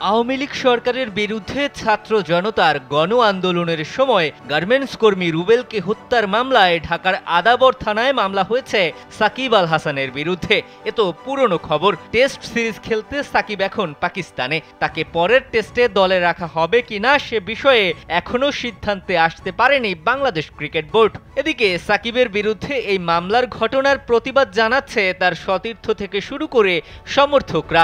আওয়ামী লীগ সরকারের বিরুদ্ধে ছাত্র জনতার গণ আন্দোলনের সময় গার্মেন্টস কর্মী রুবেলকে হত্যার মামলায় ঢাকার আদাবর থানায় মামলা হয়েছে সাকিব আল হাসানের বিরুদ্ধে। এ তো পুরনো খবর। টেস্ট সিরিজ খেলতে সাকিব এখন পাকিস্তানে। তাকে পরের টেস্টে দলে রাখা হবে কিনা সে বিষয়ে এখনো সিদ্ধান্তে আসতে পারেনি বাংলাদেশ ক্রিকেট বোর্ড। এদিকে সাকিবের বিরুদ্ধে এই মামলার ঘটনার প্রতিবাদ জানাচ্ছে তার সতীর্থ থেকে শুরু করে সমর্থকরা।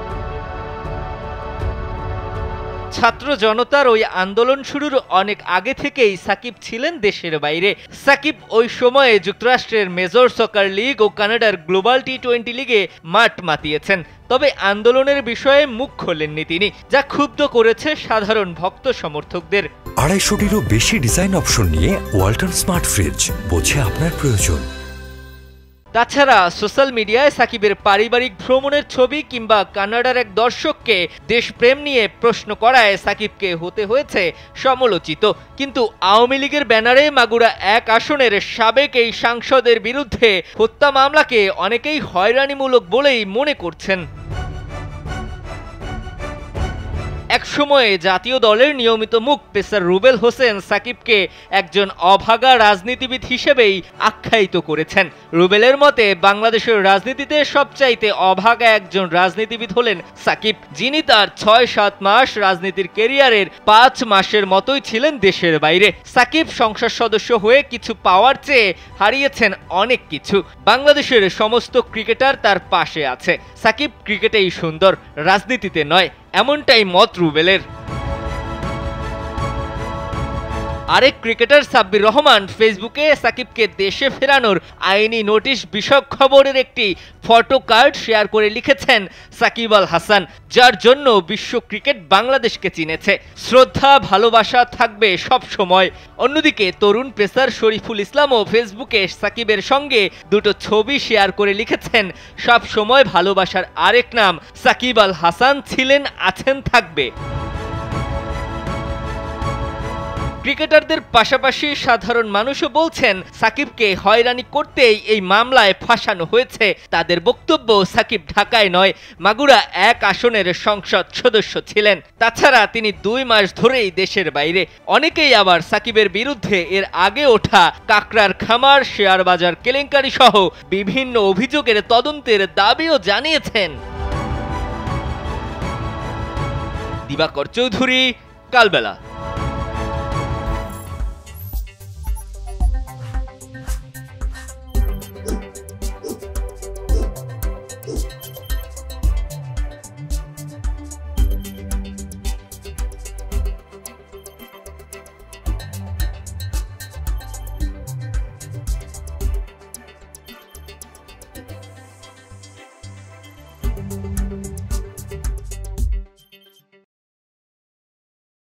ছাত্র জনতার ওই আন্দোলন শুরুর অনেক আগে থেকেই সাকিব ছিলেন দেশের বাইরে। সাকিব ওই সময়ে যুক্তরাষ্ট্রের মেজর সকার লিগ ও কানাডার গ্লোবাল টি-20 লিগে মাঠ মাতিয়েছেন। তবে আন্দোলনের বিষয়ে মুখ খোলেননি তিনি, যা ক্ষুব্ধ করেছে সাধারণ ভক্ত সমর্থকদের। 250-টিরও বেশি ডিজাইন অপশন নিয়ে ওয়ালটন স্মার্ট ফ্রিজ, বোঝে আপনার প্রয়োজন। তাছাড়া সোশ্যাল মিডিয়ায় সাকিবের পারিবারিক ভ্রমণের ছবি কিংবা কানাডার এক দর্শককে দেশপ্রেম নিয়ে প্রশ্ন করায় সাকিবকে হতে হয়েছে সমালোচিত। কিন্তু আওয়ামী লীগের ব্যানারে মাগুরা 1 আসনের সাবেক এই সাংসদের বিরুদ্ধে হত্যা মামলাকে অনেকেই হয়রানিমূলক বলেই মনে করছেন। একসময়ে জাতীয় দলের নিয়মিত মুখ পেসার রুবেল হোসেন সাকিবকে একজন অভাগা রাজনীতিবিদ হিসেবেই আখ্যায়িত করেছেন। রুবেলের মতে বাংলাদেশের রাজনীতিতে সবচাইতে অভাগা একজন রাজনীতিবিদ হলেন সাকিব, যিনি তার 6-7 মাস রাজনীতির ক্যারিয়ারের 5 মাসের মতোই ছিলেন দেশের বাইরে। সাকিব সংসদ সদস্য হয়ে কিছু পাওয়ার চেয়ে হারিয়েছেন অনেক কিছু। বাংলাদেশের সমস্ত ক্রিকেটার তার পাশে আছে। সাকিব ক্রিকেটেই সুন্দর, রাজনীতিতে নয়, এমনটাই মত রুবেলের। আরেক ক্রিকেটার সাব্বির রহমান ফেসবুকে সাকিবকে দেশে ফেরানোর আইনি নোটিশ বিষয়ক খবরের একটি ফটো কার্ড শেয়ার করে লিখেছেন সাকিব আল হাসান, যার জন্য বিশ্ব ক্রিকেট বাংলাদেশকে চিনেছে। শ্রদ্ধা ভালোবাসা থাকবে সব সময়। অন্যদিকে তরুণ পেসার শরীফুল ইসলামও ফেসবুকে সাকিবের সঙ্গে দুটো ছবি শেয়ার করে লিখেছেন, সব সময় ভালোবাসার আরেক নাম সাকিব আল হাসান ছিলেন, আছেন, থাকবে। ক্রিকেটারদের পাশাপাশি সাধারণ মানুষও বলছেন সাকিবকে হয়রানি করতেই এই মামলায় ফাঁসানো হয়েছে। তাদের বক্তব্য, সাকিব ঢাকায় নয়, মাগুরা 1 আসনের সংসদ সদস্য ছিলেন। তাছাড়া তিনি 2 মাস ধরেই দেশের বাইরে। অনেকেই আবার সাকিবের বিরুদ্ধে এর আগে ওঠা কাকড়ার খামার, শেয়ার বাজার কেলেঙ্কারি সহ বিভিন্ন অভিযোগের তদন্তের দাবিও জানিয়েছেন। দিবাকর চৌধুরী, কালবেলা।